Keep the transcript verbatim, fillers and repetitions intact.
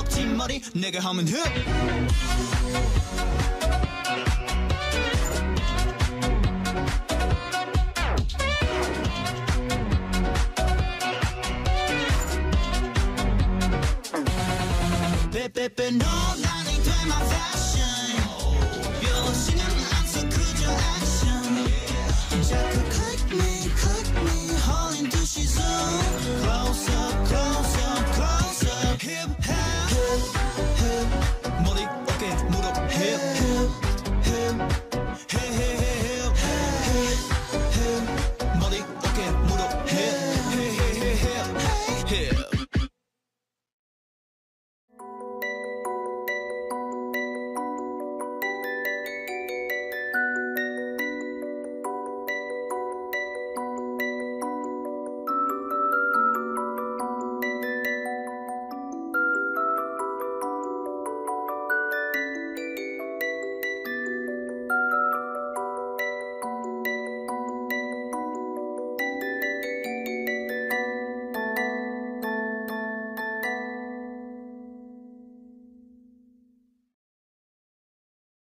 없지 머리 내가 하면 흡 빼빼빼 너 나는 돼 my fashion 별로 신경 안 써 그저 action 자꾸 click me click me 홀린 듯이 zoom close up